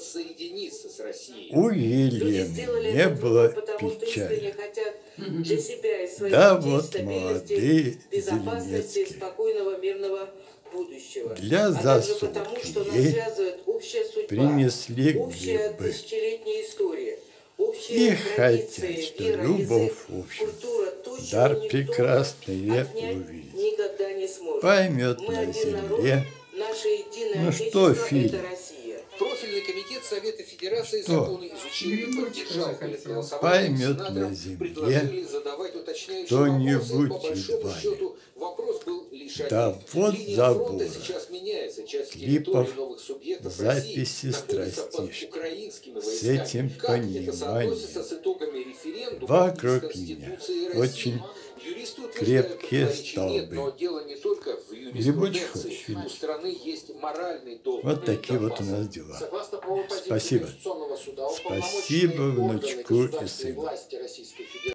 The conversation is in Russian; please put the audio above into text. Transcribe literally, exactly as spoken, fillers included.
воссоединиться с Россией. У Елены не было печали. Да вот молодые Зеленецкие. Для засолки ей принесли грибы. И хотят, что любовь, в общем, дар прекрасный увидеть, поймет на земле. Ну что, Фильм? Профильный комитет Совета Федерации Что? законы изучил и поддержал перед Поймет голосованием. на земле Предложили задавать уточняющие кто-нибудь вопросы. По большому едва ли. счету вопрос был лишь один. Да вот Линия забора, фронта сейчас меняется. Часть клипов, территорий новых субъектов записи России находится под страстишек. украинскими С войсками. этим Как это соотносится пониманием с итогами референдума вокруг из меня Конституции России? очень Юристы утверждают, крепкие противоречий нет, но столбы. дело не только в Не будешь юриспруденции. хочешь? У страны есть моральный долг. Вот такие вот у нас дела. Спасибо. Спасибо внучку и сыну.